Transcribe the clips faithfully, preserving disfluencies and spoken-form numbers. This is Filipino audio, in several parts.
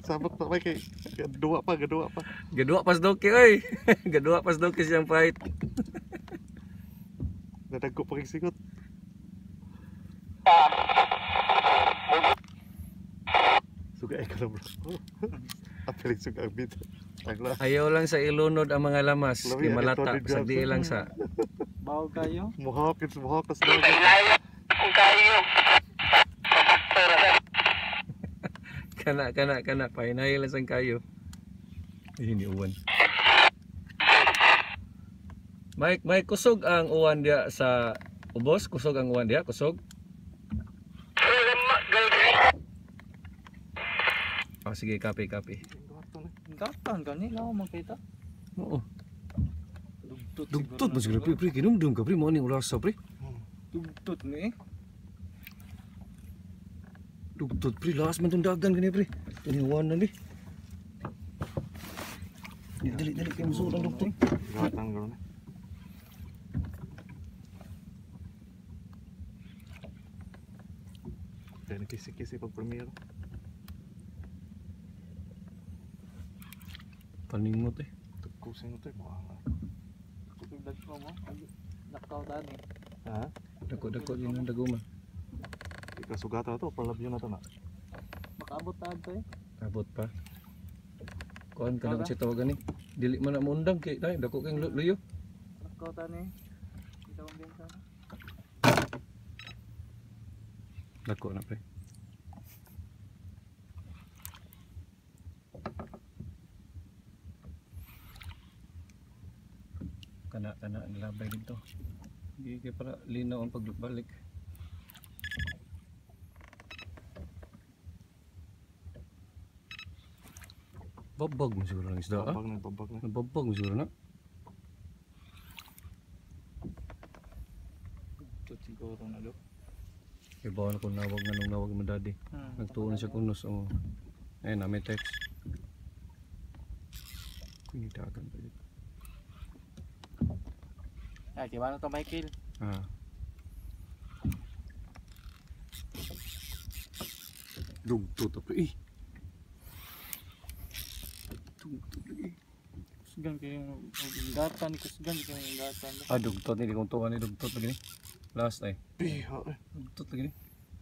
Sabot pa may kay gadua pa, gadua pa. Gadua pas doki oy. Gadua pas doki siyang fight. Nadagko pa kay sigot. Suga ay ka bro. Apelik suga ang bit. Ayaw lang sa ilunod ang mga lamas. Kay malata sa di lang sa. Bawo kayo. Muhakit, muhakas daw. Kana kana kana pahinay lang sang kayo. Ini uwan. Mike, Mike, kusog ang uwan dia sa ubos, kusog ang uwan dia, kusog. Oh, sige, copy, copy. Gatan kanila ako makita. Oo. Dugtot. Dugtot mo siguro, pre, pre, kinumdum ka, pre, mo ning ulasa, pre. Dugtot ni. Dugtot, pre, lakas man tong dagan kani, pre. Ini uwan na ni. Dali, dali, kayo musuot ang dugtot. Gatang gano'n. Kaya nakisi-kisi pag premiere. Paningot eh. Tagkusin mo ito eh. Buhanga. Tugdag ko mo. Nakaw tani. Ha? Dako-dako din ang daguman. Ikasugata na ito. Palabyo na ito na. Makaabot ta eh. Abot pa. Kuan ka na siya tawagan ni. Dili man na mundang kay dai dako kang luyo. Nakaw tani. Kita mo din sana. Dako na pre. Kana kana nilabay dito. Di kay para linaw ang pagbalik. Babag mo siguro ng isda, ah? Babag na, babag na. Babag mo siguro na. Dugtot siguro na do. Kaya bawal ko nawag na nung nawag mo daddy. Hmm. Nagtuon siya kunos. Oh. Ayun na, may text. Kunitagan pa dito. Ay, kaya ano to Michael? Ah. Dugto to pre. Eh. Dugto pre. Kusgan kayo yung gatan. Kusgan kayo yung gatan. Ah, dugto ni. Di kong tuwan ni dugto lagi ni. Last ay. Piha eh. Dugto lagi ni.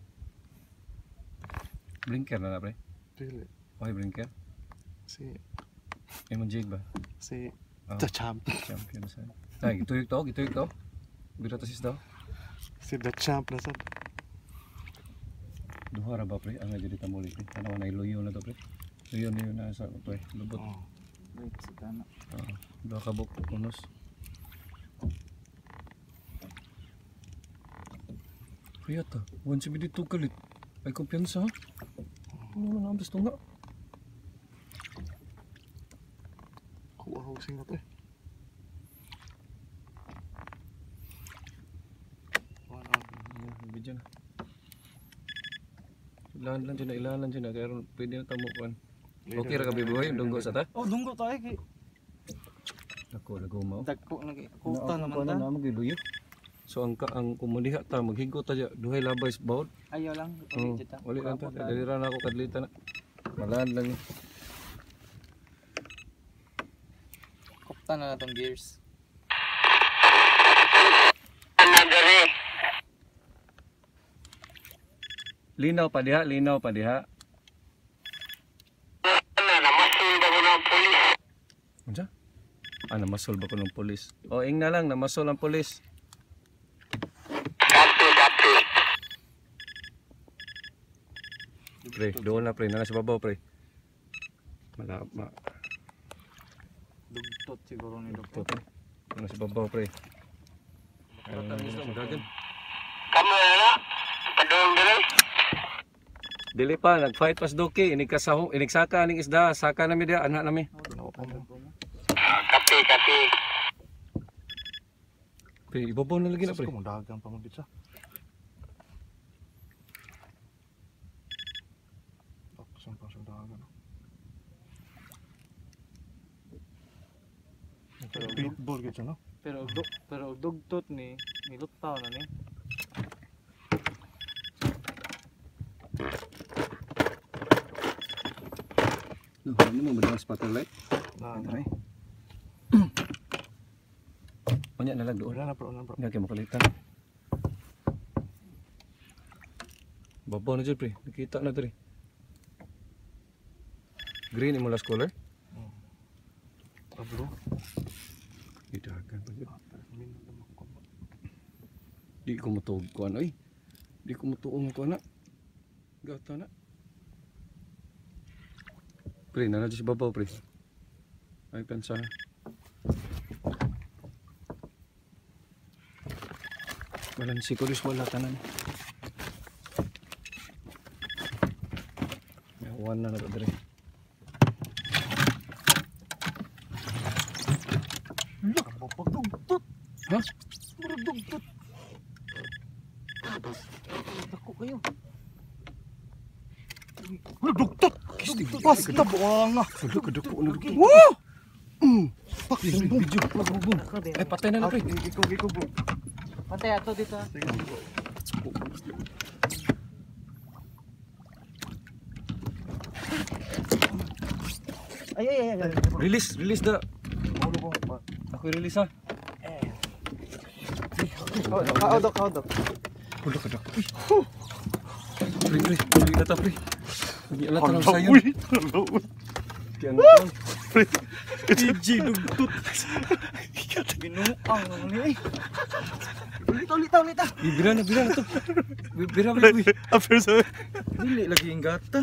Blinker na na pre. Dili. Okay, blinker. Si, Emon jig ba? si, Oh, the champ. champion na sa'yo. Ay, gituyok to, gituyok to. Bira to sis daw. Si the champ na sad. Duha ra ba pre? Ang jadi ta muli pre. Ano na iluyo na to pre. Luyo na yun na sa to eh. Lubot. Oh. Wait, sa tama. Oo. Duha ka buk unos. Kaya ta, one seventy-two kalit. Ay kumpiyansa ha. Ano na nambas to nga? Kuha housing na to eh. Ayan, video na. Ilahan lang dyan na, ilahan lang dyan na. Kaya ron, pwede na tamukuan. Okay ra ka bibuhay, dunggo sa ta? Oh, dunggo tayo kay. Ako, nagumaw. Dagko lagi. Kuta naman Ano ta. na magiluyo. So ang ka ang kumuliha ta maghigo ta dya, duhay labay sa bawod. Ayaw lang. Oh, Ulit ta. wali lang ta. Dali ra na ako kadlita na. Malaan lang ni. Kupta na na tong gears. Linaw pa diha, linaw pa diha. Unsa? Ah, namasol ba ko ng pulis? O, ing na lang, namasol ang pulis. Pre, doon na pre, nana sa babaw pre. Mala, ma, Dugtot siguro ni ito dugtot. pre. Nana sa babaw pre. Ay, dagan. Dili pa, nag-fight pas doki, inig kasaho, inig saka ning isda, saka nami dia, anak nami. Kape, kape. Pre, ibabaw na lagi na pre. Sus ko, dagang pa mo dito siya. Aksan pa siya dagan. Pitbull gitu no? Pero dug pero dugtot ni nilutaw na ni. Ano mo ba spotlight? Na, Ito eh. Unya na lang doon. wala na bro, wala na bro. Nga kayo makalitan. Babaw na dyan pre. Nakita na dyan. Green yung last color. Ah bro. Idagan pa dyan. Minum naman ko. Di ko matuog ko ano eh. Di ko matuong ko na. Gata na. Pre, na na dyan si babaw pre. Ay pensa. Walang sikulis wala tanan. Yawan na na ito dre. Pagdugtot. Ha? Pagdugtot. Ako kayo. Pagdugtot. Basta buanga. Sudo ka dako na dako. Woo! Video. Ay patay na na pre. Ikaw, ikaw bro. Pantay ato dito. Sige bro. Ay ay ay. Release, release da. Ulo ko pa. Ako release ha. Kaodok, kaodok. Ulo ka dako. Pre, pre, pre na ta pre. Hindi ala tanong sayo. Uy, hello. Kaya ano? Pre. G dugtut. Binuang ni. Ulit ulit ulit ah. Bira na, bira na to. Bira, bira, bira. After sa Dili lagi ingatan.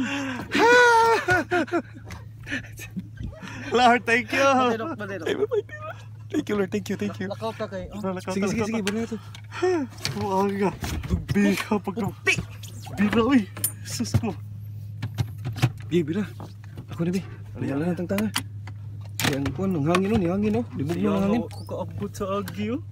Lord, thank you. Padedok padedok. Thank you, Lord. Thank you, thank you. Lakaw ka kay. Oh. Sige, sige, sige, bira na to. Buanga. Bira pag Bira, uy. Sus ko. Bi, bira. Ako na, bi. Wala na tang tanga. Yan po, ang hangin nun, yung hangin oh. Libog mo ang hangin. Ko kaabot sa agi oh.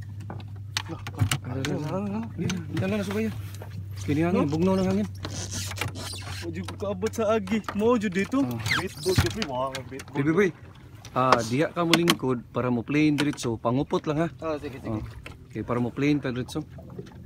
Yan lang, nasubay yan. Kini hangin, bugnaw ng hangin. Mo jud ko kaabot sa agi. Mo jud dito. Beatball kasi buanga beatball. Bibi, bibi. Ah, diha ka mo lingkod para mo plain diretso. Pangupot lang ha. Oh sige sige. Oh. Okay, para mo plain pa diretso.